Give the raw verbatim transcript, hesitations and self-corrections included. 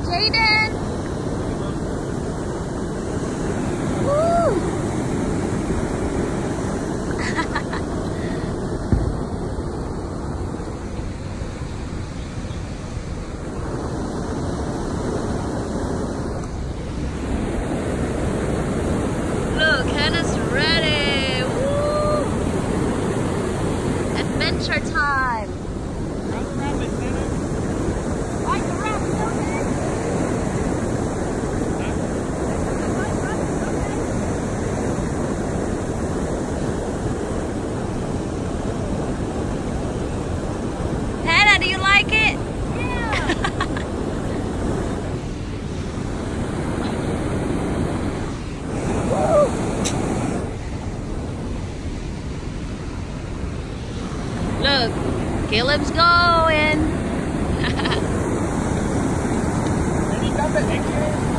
Jaden! Woo! Look, Hannah's ready! Woo! Adventure time! Do you like it? Yeah. Look, Caleb's going. Can you stop it next year?